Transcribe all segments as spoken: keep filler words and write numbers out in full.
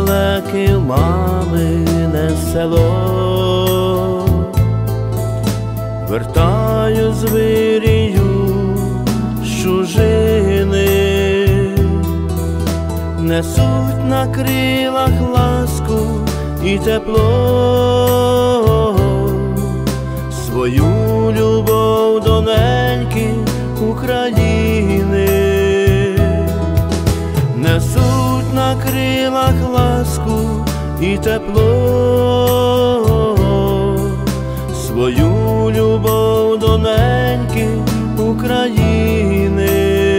далеке в мамине село, вертаю з вирію з чужини, несуть на крилах ласку і тепло, свою любов до неньки України. Несуть на крилах ласку і тепло, свою любов до неньки України.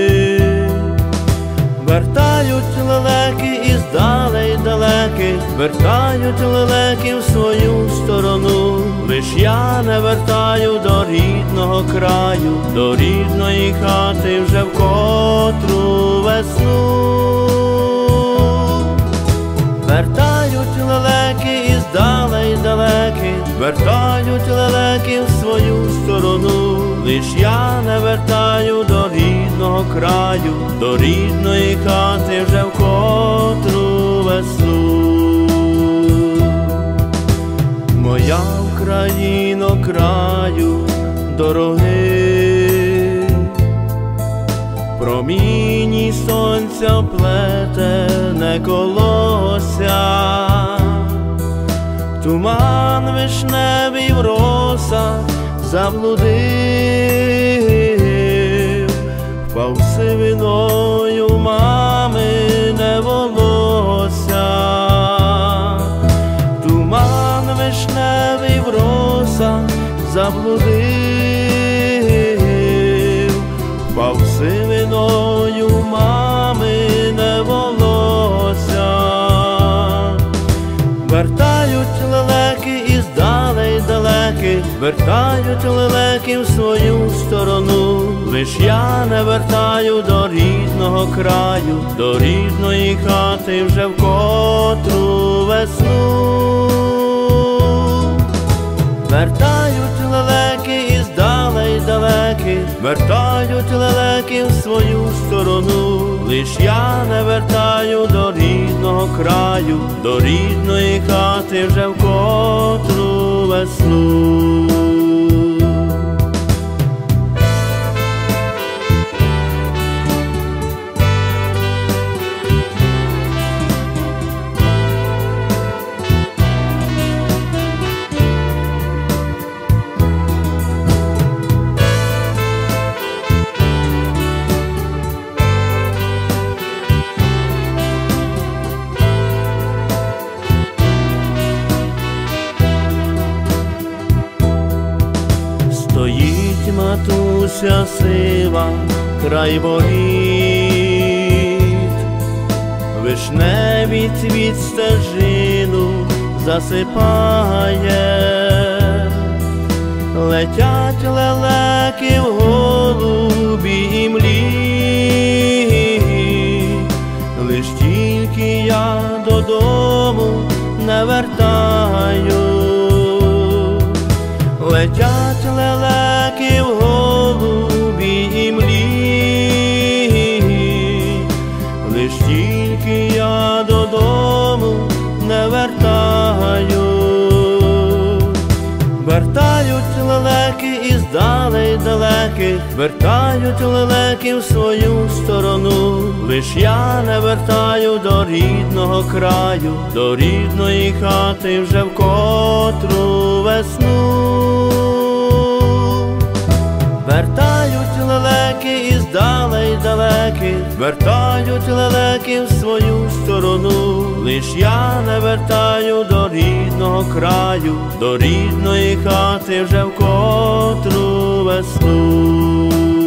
Вертають лелеки із далей далеких, вертають лелеки в свою сторону. Лиш я не вертаю до рідного краю, до рідної хати вже в котру весну. Вертають лелеки із далей далеких, вертають лелеки в свою сторону. Лиш я не вертаю до рідного краю, до рідної хати вже в котру весну. Моя Україно, краю дорогий, промінні сонця плетене колося, туман вишневий в росах заблудив, впав сивиною мамине волосся. Туман вишневий в росах заблудив, впав сивиною мамине волосся. Вертають лелеки із далей далеких, вертають лелеки в свою сторону. Лиш я не вертаю до рідного краю, до рідної хати вже в котру весну. Вертають лелеки із далей далеких, вертають лелеки в свою сторону. Лиш я не вертаю до рідного краю, до рідної хати вже в котру весну. Стоїть матуся сива край воріт, вишневий цвіт стежину засипає. Летять лелеки в голубій млі, лиш тільки я додому не вертаю. Летять лелеки в голубій млі, лиш тільки я додому не вертаю. Вертають лелеки із далей далеких, вертають лелеки в свою сторону. Лиш я не вертаю до рідного краю, до рідної хати вже в котру весну. Вертають лелеки із далей далеких, вертають лелеки в свою сторону. Лиш я не вертаю до рідного краю, до рідної хати вже в котру весну.